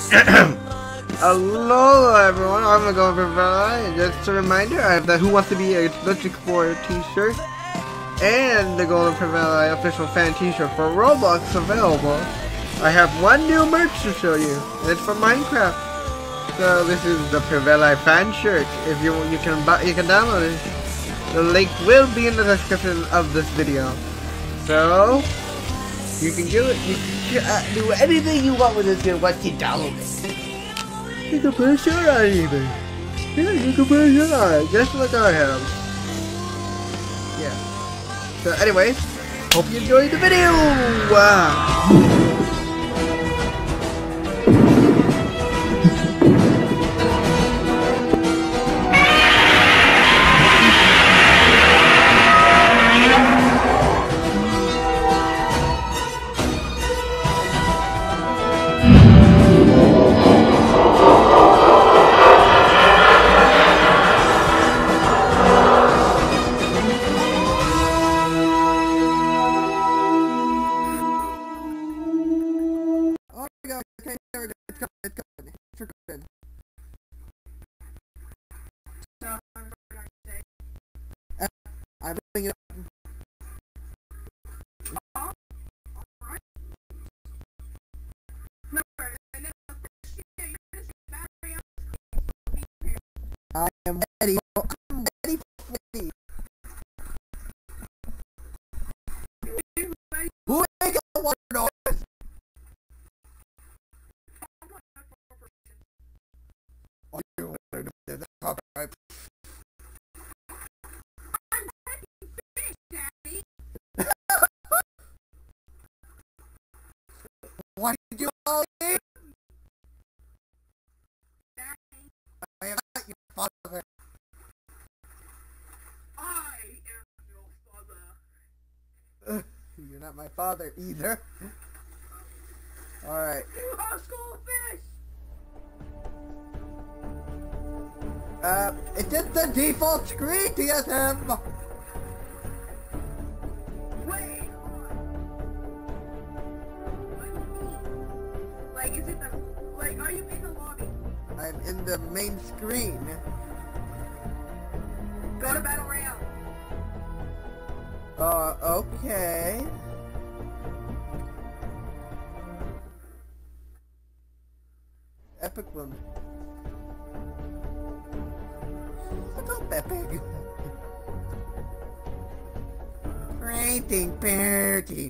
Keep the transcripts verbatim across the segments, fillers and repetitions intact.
Hello everyone, I'm going for and just a reminder, I have the Who Wants to Be a Electric Four t-shirt and the Golden Preveli official fan t-shirt for Roblox available. I have one new merch to show you, and it's from Minecraft. So this is the Preveli fan shirt. If you you can buy, you can download it. The link will be in the description of this video. So you can do it. You can uh, do anything you want with this game once you download it. You can put a shirt on even. Yeah, you can put a shirt on, just like I have. Yeah. So anyways, hope you enjoyed the video. Wow. I'm bringing it up. I am ready. I'm ready for me. Who make a water noise? Are you ready to do copyright? Why did you all eat? I am not your father. I am your father. Uh, you're not my father either. Alright. You are school finished! Uh, it's just the default screen, T S M! Wait, hold on. What do you mean? Like, is it the... Like, are you in the lobby? I'm in the main screen. Go to Battle Royale. Uh, okay. Epic woman. What's up, Epic? Rating party.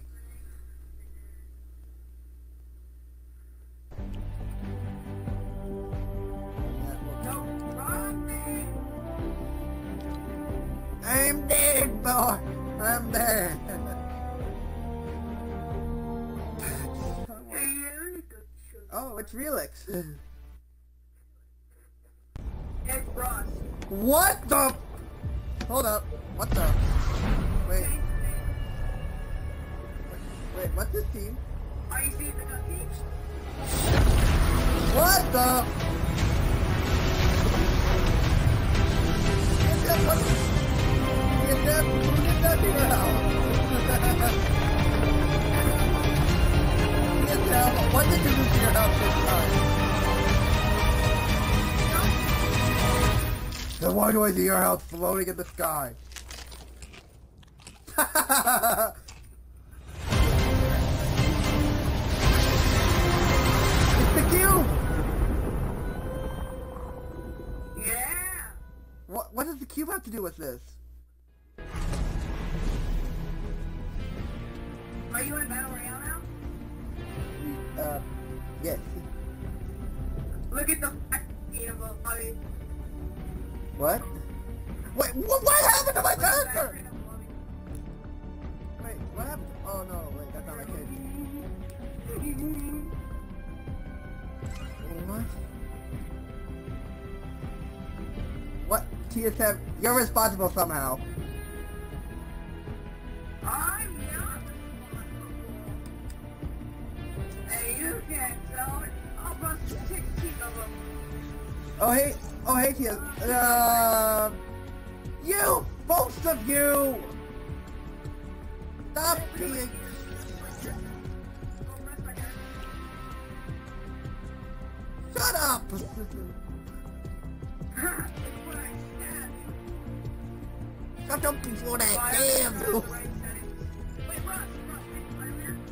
Don't run me! I'm dead, boy. I'm dead. Hey, you good shit. Oh, it's Relix. It's Ross. What the? Hold up. What the? Wait. Wait, what's this team? Are you seeing the cookies? What the? Get that, what? Get that, who did that to your house? Get that, what did you do to your house this time? Then why do I see your house floating in the sky? It's the cube! Yeah! What, what does the cube have to do with this? Are you in Battle Royale now? Uh, yes. Look at the beautiful lobby. What? Wait, what, what happened to my character? Wait, what happened? Oh no, wait, that's not my kid. What? What? T S M, you're responsible somehow. I'm not responsible. Hey, you can't tell it. I'll bust sixteen of them. Oh hey, oh hey T S M, uh, you, both of you! Stop being... shut up! It's when I stab you. Shut up before that Why damn are you! the right settings? Wait, Russ, Russ, make me part here.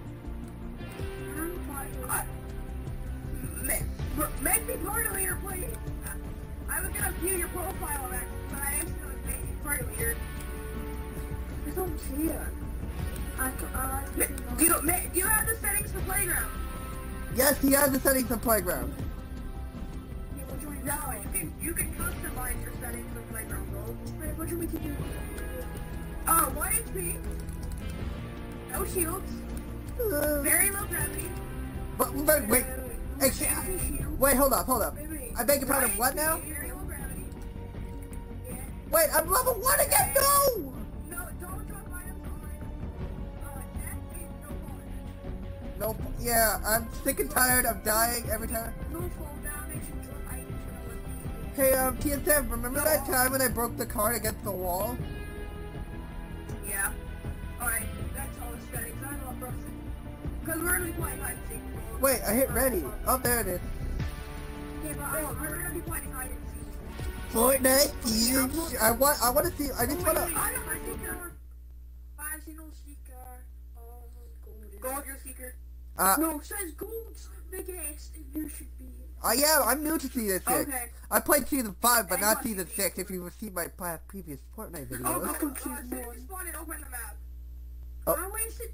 Uh, Make, make me part leader, please. I was gonna view your profile, actually, but I accidentally made you part leader. I don't see it. I, I like do, you, ma- do you have the settings for playground? Yes, he has the settings of playground. Yeah, what do we no, you can you can customize your settings for playground, bro. Wait, what should we keep doing? Uh, one H P. No shields. Uh, Very low gravity. but, but wait, hey, sh- Shield. wait, hold up, hold up. Wait, wait. I beg your pardon. One What now? H P, very low gravity. Yeah. Wait, I'm level one again. No. No, don't drop items on. Uh, that is no bonus. Nope. Yeah, I'm sick and tired of dying every time. No fall damage and drop items on. Hey, um, T S M, remember that time when I broke the card against the wall? Yeah. Alright, that's all the settings. I don't know what Brooks because we're gonna be playing hide and seek. Wait, I hit ready. Oh, there it is. Yeah, but I, we're gonna be playing hide and seek. Fortnite, huge. I want, I want to see. I just want to. I know my seeker. I see no seeker. Oh, gold. Gold, your seeker. Uh, No, it says gold. Big ass. You should be. I am. I'm new to season six. Okay. I played season five, but not season six. If you've seen my pa- previous Fortnite Oh, videos. go to season one. As soon as you spawn it, open the map. Oh. I wasted.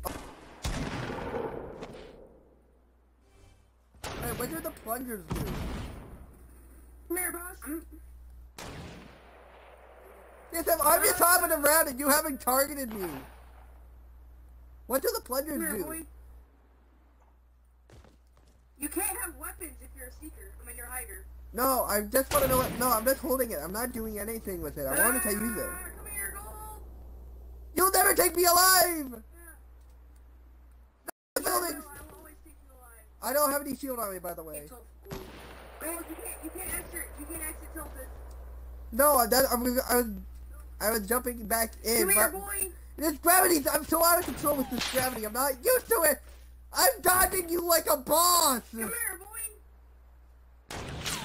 Hey, what do the plungers do? Come here, boss. Yes, I'm, I'm just hopping around and you haven't targeted me. What do the plungers Come here, do? boy. You can't have weapons if you're a seeker. I mean, you're a hider. No, I just want to know what. No, I'm just holding it. I'm not doing anything with it. I wanted to use it. Ah, come here, gold. You'll never take me alive! No, The buildings! no, I will always take you alive. I don't have any shield on me, by the way. It's all gold. Gold, you can't, you can't exit, you can't exit tilted. No, I, that, I, was, I was, I was jumping back in, Come here, but boy. this gravity. I'm so out of control with this gravity. I'm not used to it. I'm dodging you like a boss. Come here, boy.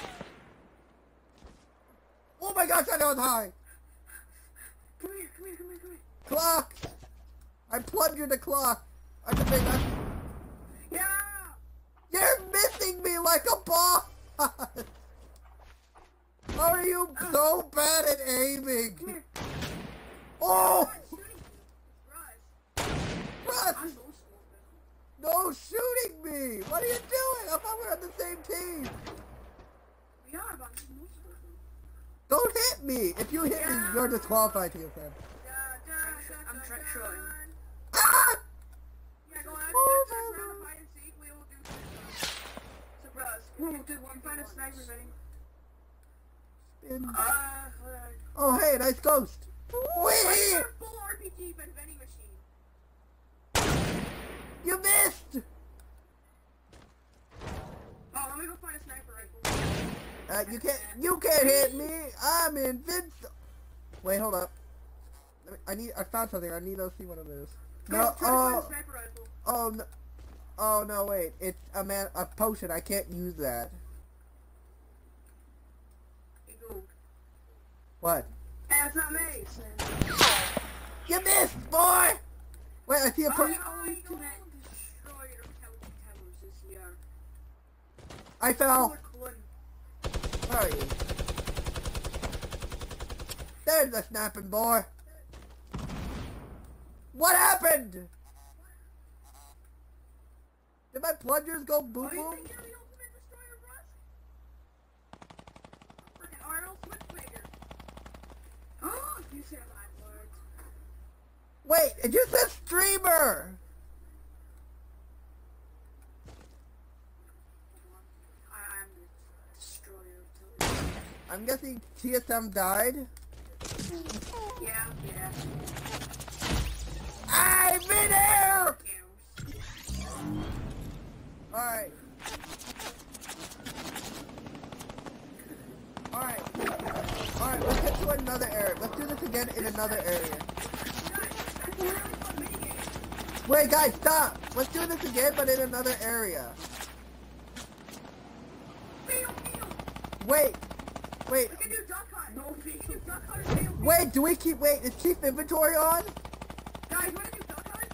Oh my gosh, I know it's high. Come here, come here, come here, come here. Clock. I plunged the clock. I can make that. Yeah. You're missing me like a boss. How are you so bad at aiming? Come here. Oh, Russ, shooting. Russ. Russ, I'm so slow, man. no shooting me. What are you doing? I thought we were on the same team. We are, but I'm so slow. Don't hit me. If you hit me, you're disqualified, T S M. I'm trying. Trying. Ah! Yeah, go on. Oh, Next no, round of hide and seek, we will do some So, Russ, we'll do one find a sniper ready. Spin. Uh, hold on. Oh, hey, nice ghost. Wait, Whee! your full R P G but vending machine. You missed. Oh, let me go find a sniper rifle. Uh, you can't. You can't hit me. I'm invincible. Wait, hold up. Let me, I need. I found something. I need to see what it is. Go, No. try to find Oh. a sniper rifle. Oh no. Oh no. Wait. It's a man. A potion. I can't use that. Hey, go. What? Hey, that's not me. You missed, boy. Wait. I see a Oh, potion. you always commit destroyed your Kelly towers this year. I fell. Look, one. Where are you? There's the snapping boy. What happened? Did my plungers go boom Oh, you boom? think you're the ultimate destroyer, Russ? Freaking Arnold Schwarzenegger. Oh, you said my words. Wait, it just says streamer. I am the destroyer of television. I'm guessing T S M died. Yeah, yeah. I'm in here! Chaos. Alright. Alright. Alright, let's head to another area. Let's do this again in another area. Wait, guys, stop! Let's do this again, but in another area. Me Wait, wait, We can do duck hunt. No, we can do duck hunt. Fail. wait, do we keep, wait, is chief inventory on? Guys, wanna do duck hunt?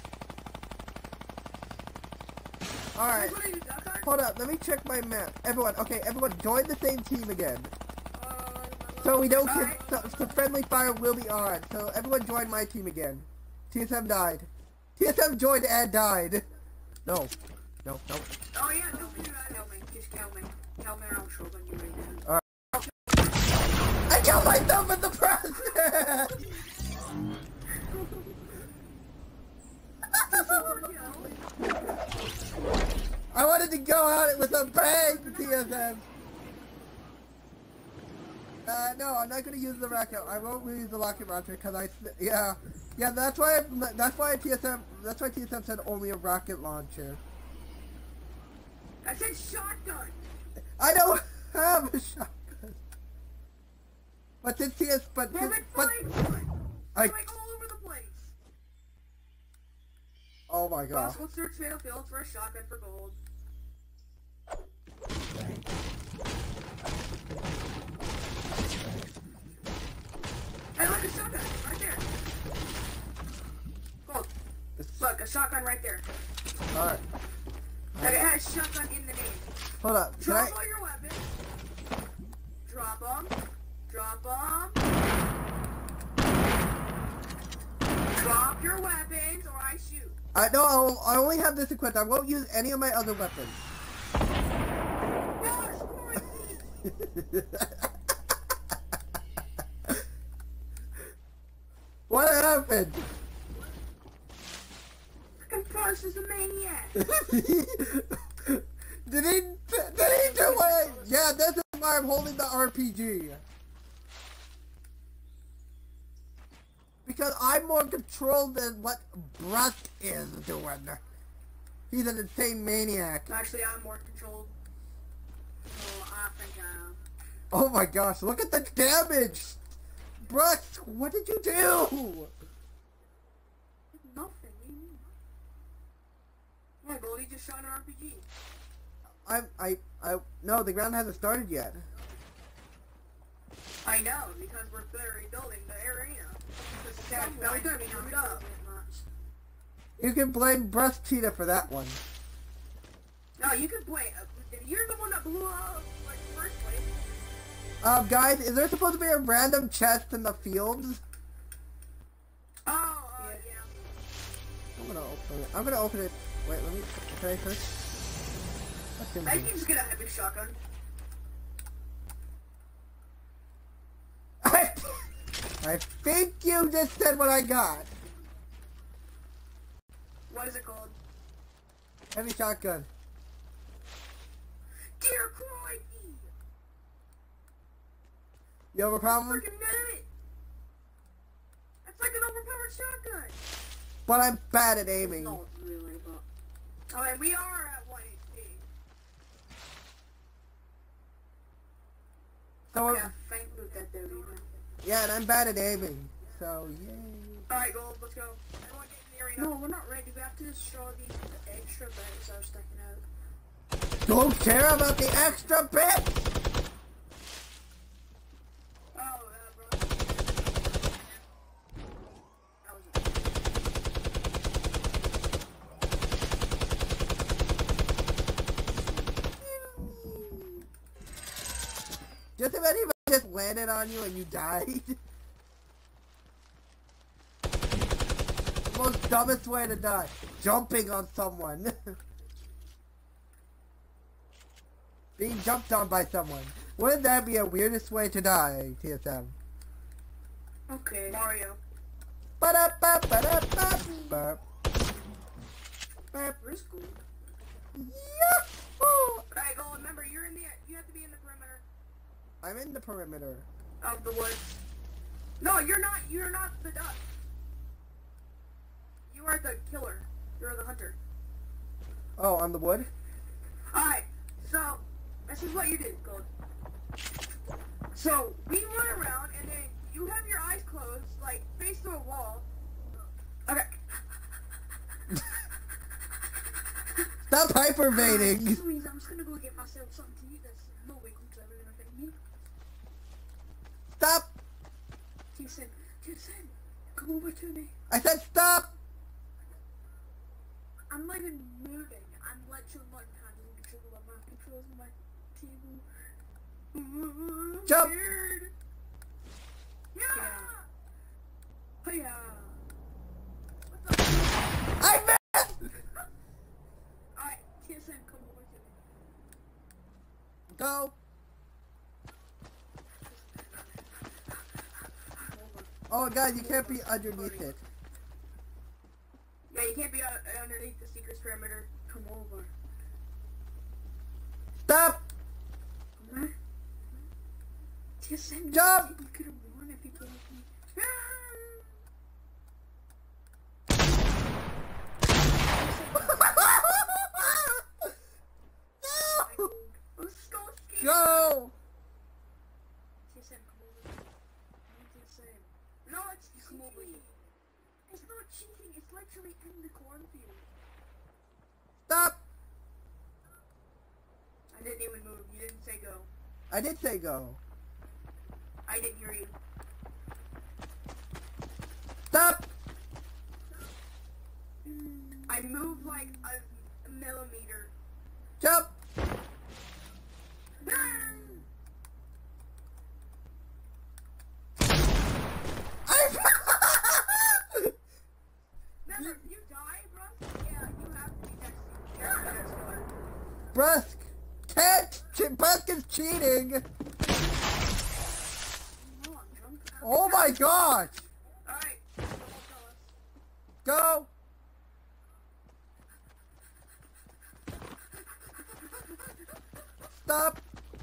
Alright, Guys, wanna do duck hunt? hold up, let me check my map. Everyone, okay, everyone join the same team again. Uh, So we don't Alright. get, so, so friendly fire will be on. So everyone join my team again. T S M died. T S M joined and died. No, no, no. Oh yeah, don't do that. Kill me. Just kill me. Kill me or I'll show you right now. I killed myself in the process! I wanted to go out with a bang, T S M. Uh, no, I'm not gonna use the rocket. I won't use the rocket launcher because I, yeah, yeah. That's why. That's why T S M. That's why T S M said only a rocket launcher. I said shotgun. I don't have a shotgun. But since T S, but We're since, like but flying. I. Like all over the place. Oh my god. Boss, let's search Battlefield for a shotgun for gold. Hey, look, a shotgun right there. Gold. Look, a shotgun right there. All right. Like, it has shotgun in the name. Hold up. Can Drop I? all your weapons. Drop them. Drop them. Drop your weapons or I shoot. I no. I'll, I only have this equipped. I won't use any of my other weapons. No, score me. What happened? Freaking Boss is a maniac. did he? Did he do it? Yeah, this is why I'm holding the R P G. Because I'm more controlled than what Brust is doing. He's an insane maniac. Actually, I'm more controlled. Oh, I think I am. Oh my gosh, look at the damage! Brust, what did you do? Nothing. What do you mean? Yeah, Goldie just shot an R P G. I, I, I, no, the ground hasn't started yet. I know, because we're literally building the arena. That's really good. We moved up. You can blame Brust Cheetah for that one. No, you can blame. You're the one that blew up, like, first place. Um, guys, is there supposed to be a random chest in the fields? Oh, uh, yeah. I'm gonna open it. I'm gonna open it. Wait, let me. Can I first? What's in I here? can just get a heavy shotgun. I, I think you just said what I got. What is it called? Heavy shotgun. Dear crikey! You have a problem? Freaking minute! That's like an overpowered shotgun! But I'm bad at aiming. No, really, but... Alright, we are at one H P. So we're, Yeah, thank you that there, even. yeah, and I'm bad at aiming. So yay. Alright, Gold, let's go. Everyone get in the arena. No, we're not ready. We have to show the, the extra bits that are sticking out. Don't care about the extra bit. Oh, uh, bro. That was it. Just imagine if I just landed on you and you died. The most dumbest way to die. Jumping on someone. Being jumped on by someone. Wouldn't that be a weirdest way to die, T S M? Okay. Mario. Ba-da-ba-ba-da-ba-ba. Where's Gold? Yahoo! Alright, Gold, remember, you're in the... You have to be in the perimeter I'm in the perimeter. of the woods. No, you're not. You're not the duck. You are the killer. You're the hunter. Oh, on the wood? Alright, so, this is what you do, Gold. So, we run around, and then you have your eyes closed, like, face to a wall. Okay. Stop hypervading! Please, I'm gonna go get myself something to eat. There's no way Cook's ever gonna find me. Stop! Jason, Jason, come over to me. I said stop! I'm not even moving. I'm literally not handling control of my controls on my table. I'm Jump! scared. Yeah! Hiya! What the I missed! Alright, Jason, come over to me. Go! Oh god, you can't be underneath it. Yeah, you can't be uh, underneath the secret perimeter. Come over. Stop! Come on. Jason, Jump! you could have won if you told me. No! I'm so scared. Go! Jason, come over. What Jason? No, it's cheating. It's not cheating. It's literally in the cornfield. Stop! I didn't even move. You didn't say go. I did say go. I didn't hear you. Stop! I moved like a, a millimeter. Jump! Remember, if you die, bro, yeah, you have to be next to you. Yeah, next door. Brusk! Can't! Che- Brusk is cheating! No, I'm drunk. Oh my gosh! Alright, don't tell us. Go! Stop!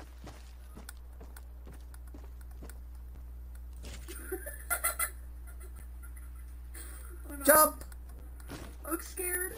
Oh, no. Jump! I'm scared.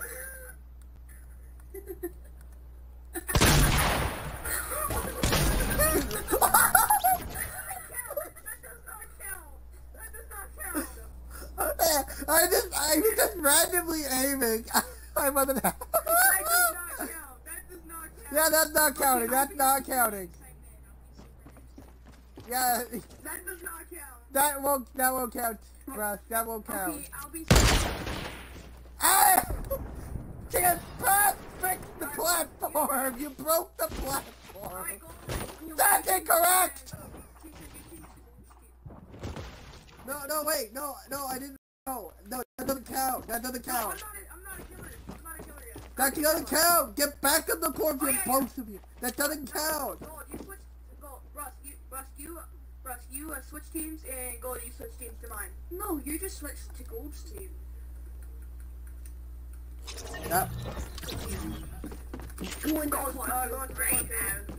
I just, I was just randomly aiming. I wasn't. That does not count. That does not count. Yeah, that's not counting. Okay, That's I'll not be counting. super next time. Yeah, That does not count. that won't, that won't count, Russ. That won't I'll count. be, I'll be super. Ah! Can't press fix the platform. You broke the platform. Alright, go. Go. That's incorrect. Keep it, keep it, keep it. No, no, wait, no, no, I didn't. No, no, that doesn't count. That doesn't No, I'm count. not a, I'm not a killer. I'm not a killer yet. That doesn't count. Get back in the cornfield, Oh, yeah, yeah. both of you. That doesn't count. Go, you switch. Go, Russ. You, Russ, you, Russ, you uh, switch teams, and Gold, you switch teams to mine. No, you just switched to Gold's team. Yep. Going Gold's uh, going great, man.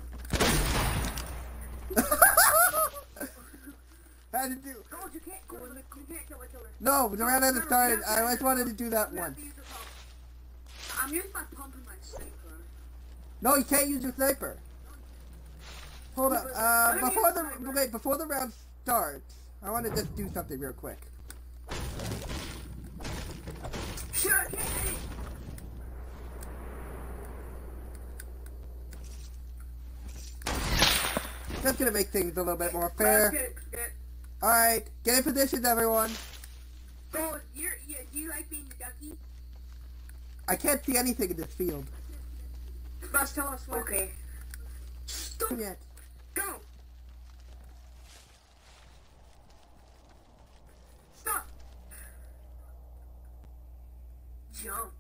Had to do. Gold, you can't, Gold, you can't kill a killer. No, the round hasn't started. I just wanted to do that You have once. to use your pump. I'm using my pump and my sniper. No, you can't use your sniper. Hold up. Uh, before the wait, before the round starts, I want to just do something real quick. Sure, okay. That's gonna make things a little bit more Russ, fair. get it, get it. All right, get in positions, everyone. Gold, you're, you, do you like being the ducky? I can't see anything in this field. Russ, tell us what. Okay. Stop. Yet. Go! Stop! Jump.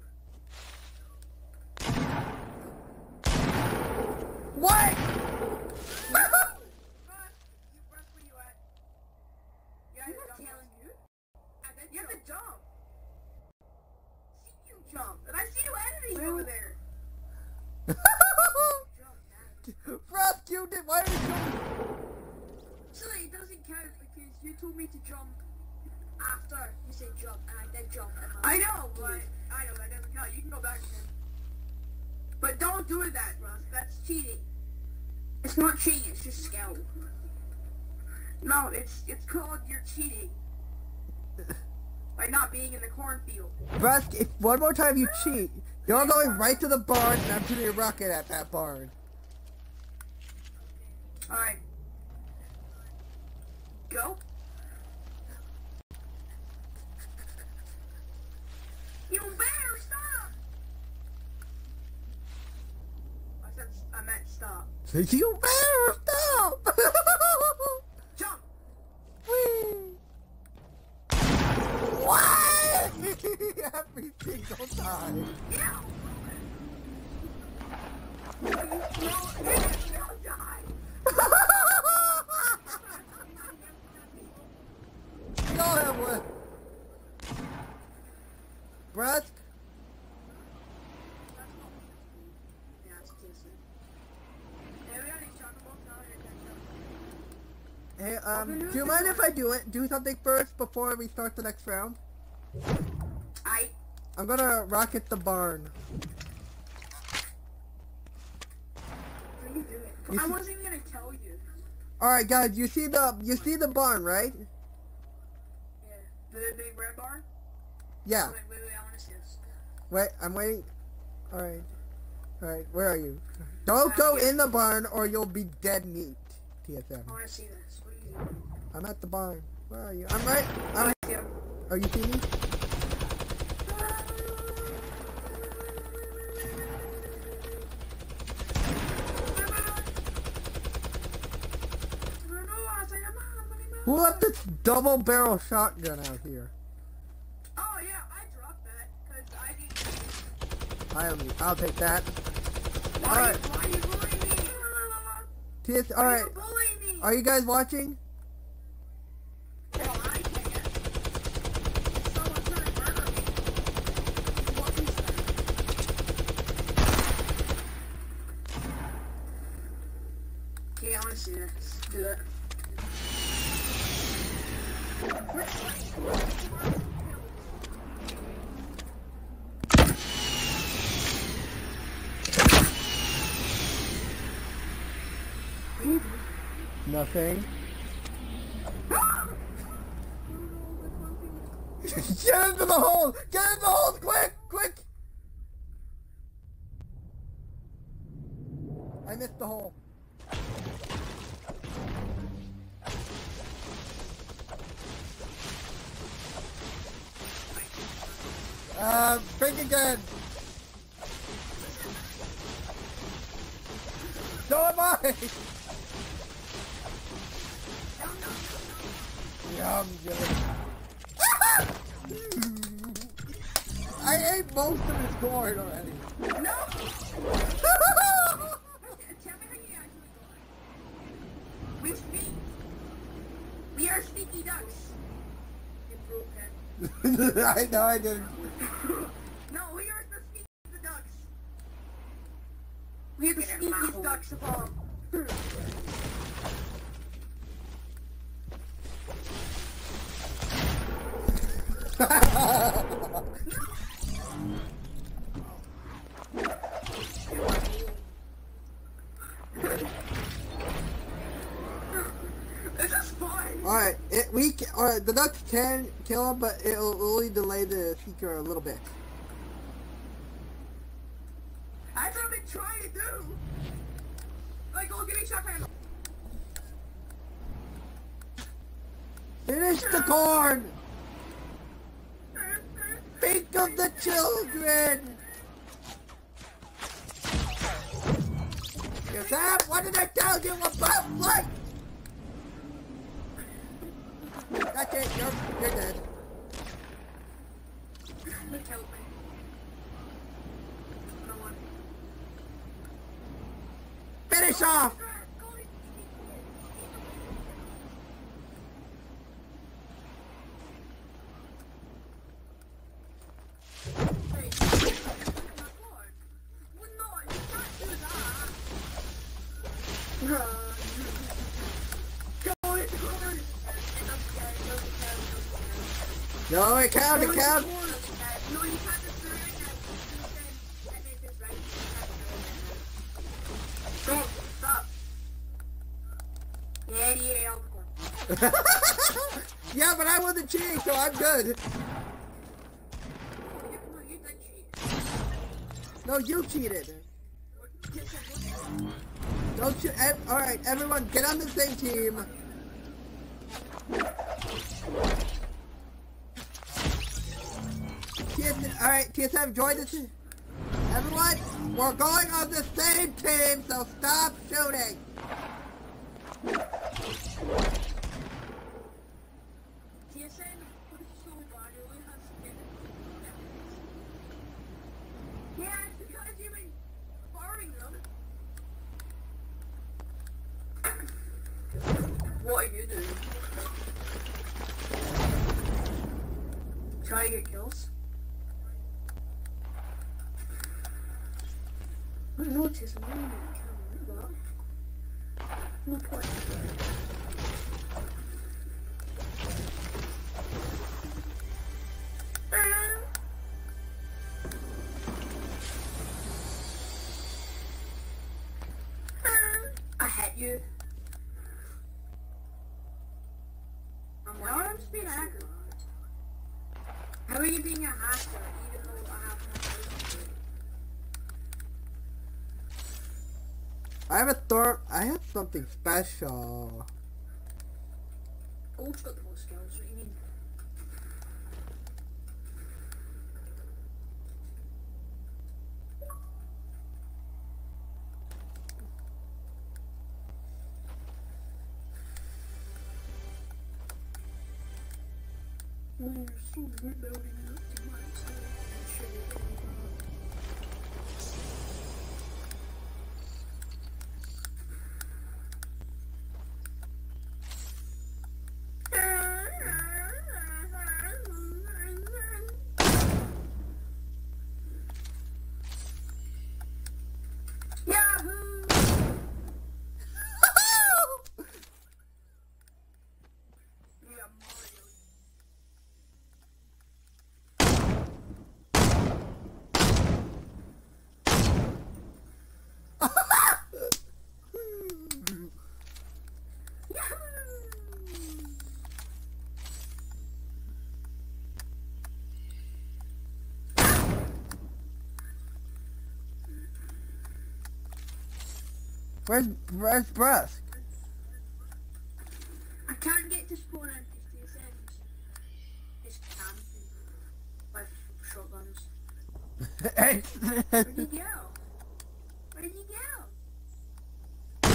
What? Russ, you, Russ, where you at? You have to jump. Telling you? I bet you have to jump. See you jump. And I see you editing over there. Jump now. Russ, you did. Why are you doing? Silly, it doesn't count because you told me to jump after you said jump, and I did jump. And I know, but I know that doesn't count. You can go back again. But don't do that, Russ. That's cheating. It's not cheating. It's just skill. No, it's it's called you're cheating. by not being in the cornfield. Brusk, if one more time you cheat, you're going right to the barn and I'm shooting a rocket at that barn. Alright. Go. You better stop! I said, I meant stop. You better stop! Jump! Whee! What? Every single time. Yeah! No, don't die! Go ahead, what? Brusk? Yeah, it's decent. Hey, we got these chocolates out here, Hey, um, do you mind if I do it? Do something first before we start the next round? I. I'm gonna rocket the barn. What are you doing? You I see- wasn't even gonna tell you. Alright guys, you see the you see the barn, right? Yeah. The big red bar? Yeah. Wait, wait, wait, I wanna see this. Wait, I'm waiting. Alright. Alright, where are you? Don't go in the barn or you'll be dead meat, T S M. I wanna see this. What are you doing? I'm at the barn. Where are you? I'm right. I'm, Yeah. are you seeing me? Who left this double barrel shotgun out here? Oh yeah, I dropped that because I didn't. I don't need, I'll take that. Why, Alright. why are you bullying me? T S, Why are alright. you bullying me? Are you guys watching? Well, I can't. If someone's trying to murder me, what is that? Okay, I wanna see this. Do it. Nothing. Get into the hole! Get in the hole! Quick! Quick! I missed the hole. Uh, think again! So am I! Yum, yum. I ate most of his corn already. No! Tell me how you actually going. We sneak. We are sneaky ducks. You broke it. I know I didn't. No, we are the sneaky ducks. We are the sneakiest ducks of all. This is fun. Alright, it we ca- alright, the ducks can kill him, but it'll only delay the seeker a little bit. That's what I've been trying to do. Like, go get me shotgun. Finish the corn! Think of the children! You Sam, what did I tell you about what? That's it, you're, you're dead. They killed me. No one. Finish off! No, it count, it count. Stop. Yeah, yeah, Yeah, but I wasn't cheating, so I'm good. No, you cheated. Don't you? E all right, everyone, get on the same team. T S M, all right, T S M, join this. Everyone, we're going on the same team, so stop shooting. T S M, what is so bad? You only have skin. Yeah, it's because you've been farming them. What are you doing? Try to get kills. I noticed I'm not kill but no point. I hit you. I'm now I'm just being a hacker. How are you being a hacker even though I have no skills? I have a thought. I have something special. Gold's got the most skills, what do you mean? Well, you're so good building it up to myself. I'm sure you can. Where's Where's Brusk? I can't get to spawn in these two things. It's camping with shotguns. Where'd he go? Where'd he go?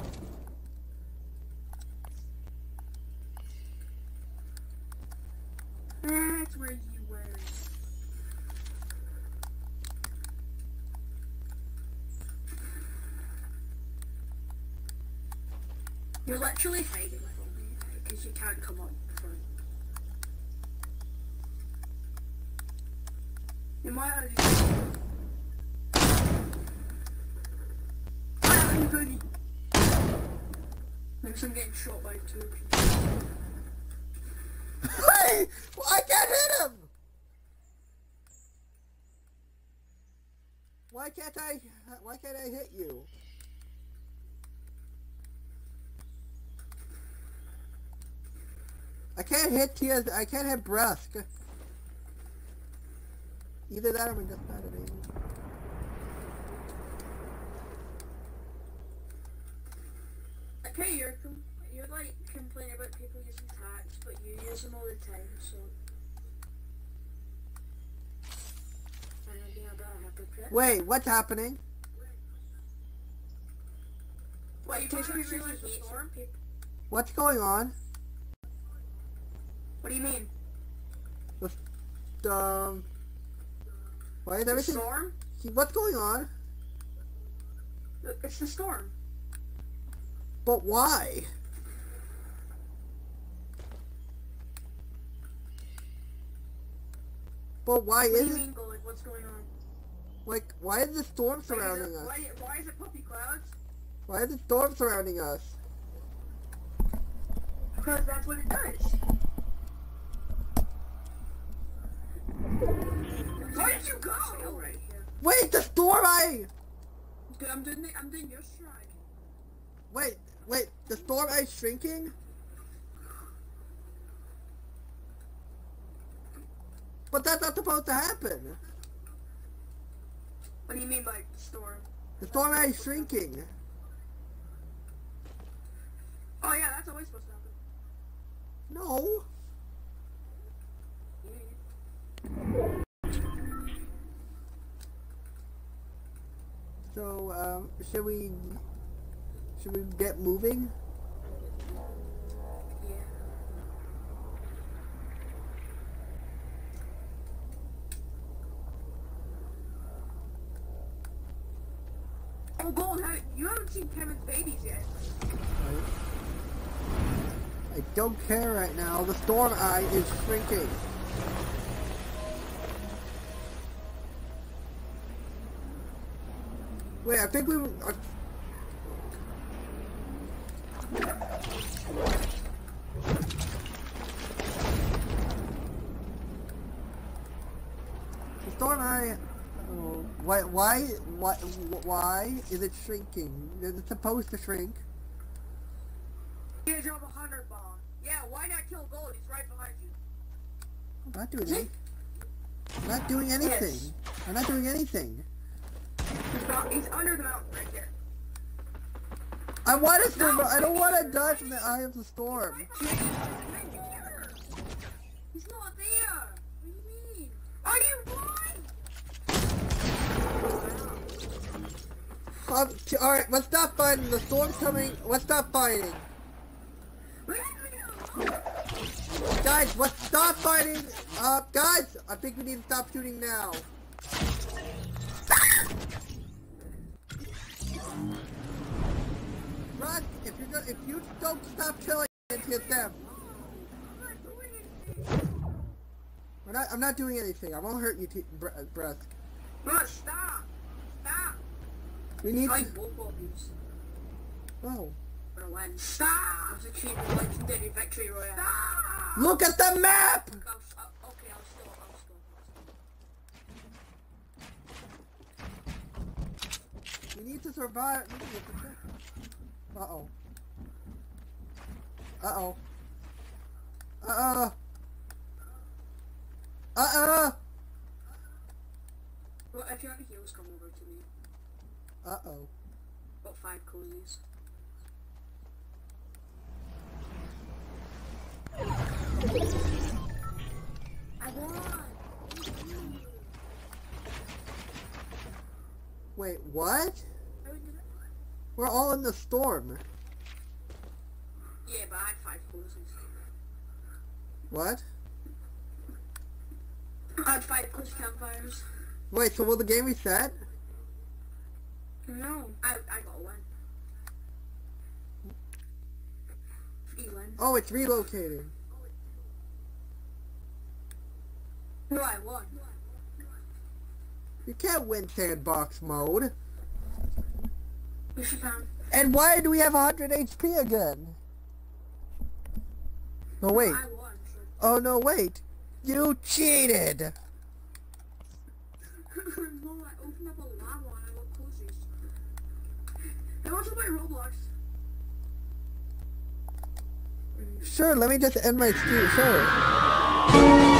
That's where you were. You're literally hiding from me because you can't come up front. You might have I'm good. Next I'm getting shot by two people. Hey! I can't hit him! Why can't I, why can't I hit you? I can't hit Tia, I can't hit Brusk. Either that or I'm just bad at aiming. Okay, you're, com you're like complaining about people using hacks, but you use them all the time, so... And I'm being a bit of a hypocrite. Wait, what's happening? What, you take really hate some people? What's going on? What do you mean? The, um... Why is The everything... storm? What's going on? It's the storm. But why? But why What do is you it... mean, Gold? What's going on? Like, why is the storm surrounding why is it, us? Why, why is it puppy clouds? Why is the storm surrounding us? Because that's what it does. Where did you go? Right here. Wait, the storm I... Good, I'm doing the, I'm doing your strike. Wait, wait, the storm ice shrinking? But that's not supposed to happen. What do you mean by storm? The storm eye is shrinking. Oh yeah, that's always supposed to happen. No. So, um, should we, should we get moving? Yeah. Oh, Gold, how, you haven't seen Kevin's babies yet. I don't care right now. The storm eye is shrinking. Wait, I think we were... Uh, the storm eye... Oh, why, why, why, why is it shrinking? Is it supposed to shrink? You drop a hundred bomb. Yeah, why not kill Gold? He's right behind you. I'm not doing anything. I'm not doing anything. Yes. I'm not doing anything. He's, not, he's under the mountain right there. I want to survive. No, I don't want to die from the eye of the storm. He's not there. What do you mean? Are you blind? Um, Alright, let's stop fighting. The storm's coming. Let's stop fighting. Guys, let's stop fighting. Uh, guys, I think we need to stop shooting now. Russ, if you're go if you don't stop killing, it's hit them. We're not. I'm not doing anything. I won't hurt you, t bre breath. Russ, stop. Stop. We need. Like both of these. Oh. Gonna win. Stop. Let's achieve the legendary victory royale. Stop. Look at the map. I'll, uh, okay, I'll stop. I'll stop. We need to survive. Uh oh. Uh oh. Uh oh. Uh oh. Well, if you want to heals, come over to me. Uh oh. Got five cozies. I won. Wait, what? We're all in the storm. Yeah, but I had five cozies. What? I had five cozy campfires. Wait, so will the game reset? No, I I got one. Free one. Oh, it's relocating. No, I won. You can't win sandbox mode. Yes, you can. And why do we have one hundred H P again? No, wait. I won. So. Oh, no, wait. You cheated! No, I opened up a lava and I got cozies. I want to play Roblox. Sure, let me just end my stream. Sure.